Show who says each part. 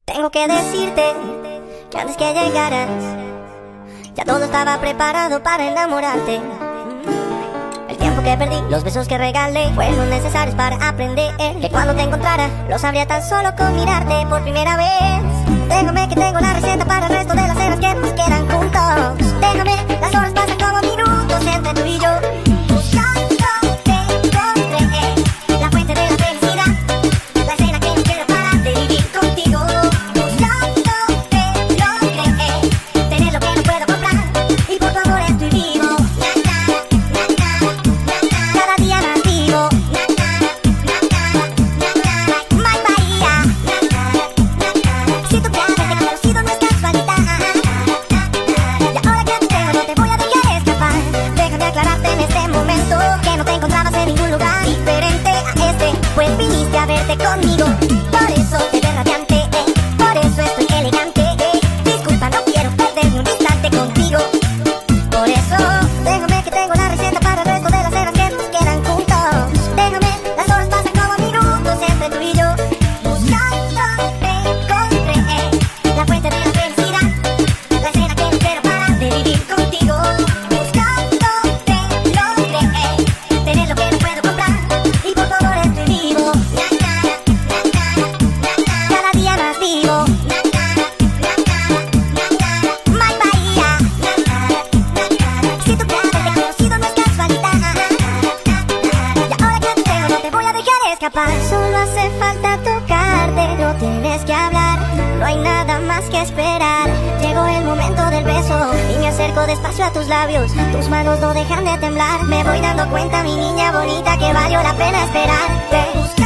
Speaker 1: Tengo que decirte que antes que llegaras ya todo estaba preparado para enamorarte. El tiempo que perdí, los besos que regalé fueron necesarios para aprender que cuando te encontrara lo sabría tan solo con mirarte por primera vez. Déjame que tengo la receta para el resto de las cenas que nos quedan juntos. Déjame, las horas pasan como minutos entre tú y yo. Buscándote encontré la fuente de la felicidad, la escena que no quiero parar de vivir contigo. Buscándote logré tener lo que no puedo comprar y por tu amor estoy vivo. Cada día más vivo. My Bahía. Si tú crees que te he conocido no es casualidad. Y ahora que te tengo no te voy a dejar escapar. Déjame aclararte en este momento que no te encontrabas en ningún lugar diferente a este, pues viniste a verte conmigo. Por eso te ves radiante, por eso estoy elegante. Disculpa, no quiero perder ni un instante contigo. Por eso, déjame que tengo la receta para el resto de las cenas que nos quedan juntos. Déjame, las horas pasan como minutos entre tú y yo. Buscándote encontré la fuente de la felicidad, la escena que no quiero parar de vivir contigo. Buscándote logré tener lo que no puedo comprar y por favor estoy vivo. Cada día más vivo. My Bahía. Si tú crees que te he conocido no es casualidad. Y ahora que te tengo no te voy a dejar escapar. Solo hace falta tocarte, no tienes que hablar, no hay nada más que esperar. Llegó el momento del beso y me acerco despacio a tus labios. Tus manos no dejan de temblar. Me voy dando cuenta, mi niña bonita, que valió la pena esperarte.